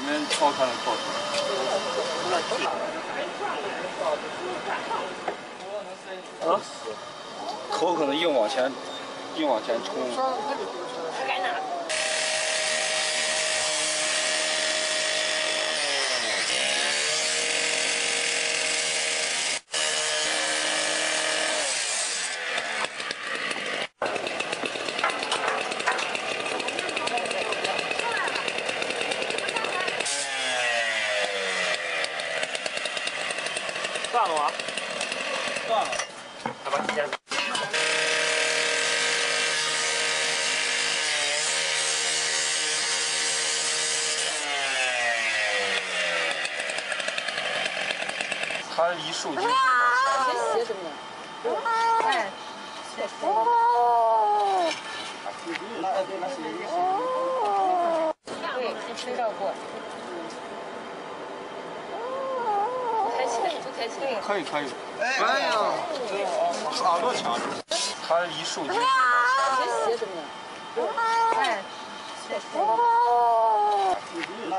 你们超看了靠窗。啊？头可能硬往前冲。 断了吗？ 断了。 来把机架。 他一受惊。 写什么？哎，写。对，知道过。抬起来，就抬起来。 可以。 哎呀，耳朵强。 他一受惊。 写什么？哎，写。